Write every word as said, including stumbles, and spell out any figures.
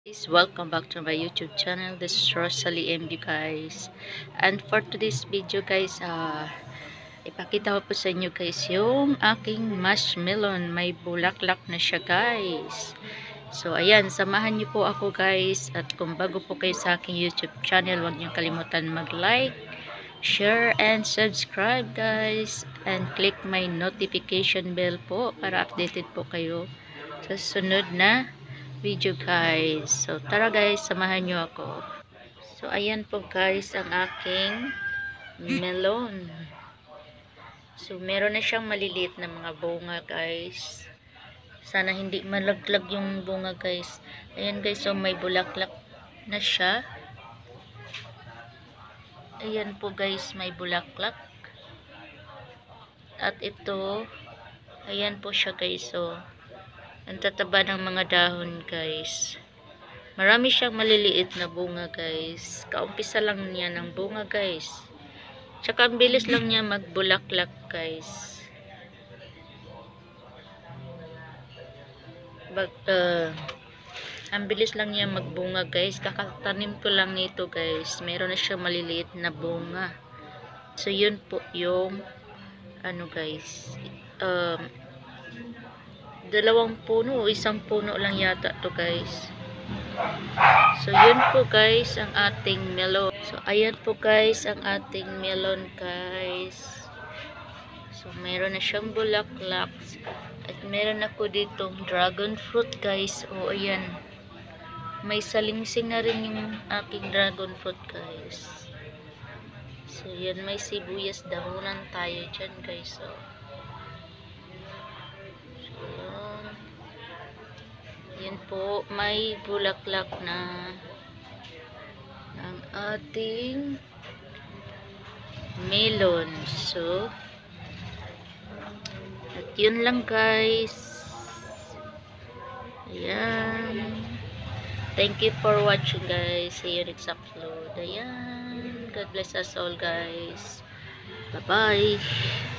Guys, welcome back to my YouTube channel. This is Rosalie M D guys. And for today's video guys, uh, ipakita ko po sa inyo guys yung aking marshmallow. May bulaklak na siya guys. So ayan, samahan niyo po ako guys. At kung bago po kayo sa aking YouTube channel, huwag niyo kalimutan mag-like, share, and subscribe guys. And click my notification bell po para updated po kayo sa sunod na video guys. So tara guys, samahan nyo ako. So ayan po guys ang aking melon. So meron na siyang maliliit na mga bunga guys. Sana hindi malaglag yung bunga guys. Ayan guys, so may bulaklak na siya. Ayan po guys, may bulaklak. At ito, ayan po siya guys, so ang tataba ng mga dahon guys. Marami siyang maliliit na bunga guys. Kaumpisa lang niya ng bunga guys. Tsaka ang bilis lang niya magbulaklak guys. Bag, uh, ang bilis lang niya magbunga guys. Kakatanim ko lang nito guys. Meron na siyang maliliit na bunga. So yun po yung ano guys. Um, dalawang puno o isang puno lang yata to guys. So yun po guys ang ating melon. So ayan po guys ang ating melon guys. So meron na siyang bulaklak. At meron ako ditong dragon fruit guys. O ayan, may salingsing na rin yung aking dragon fruit guys. So yan, may sibuyas dahunan tayo dyan guys. So yan po, may bulaklak na ang ating melon. So, at yun lang guys. Ayan. Thank you for watching guys. See you next upload. Ayan. God bless us all guys. Bye bye.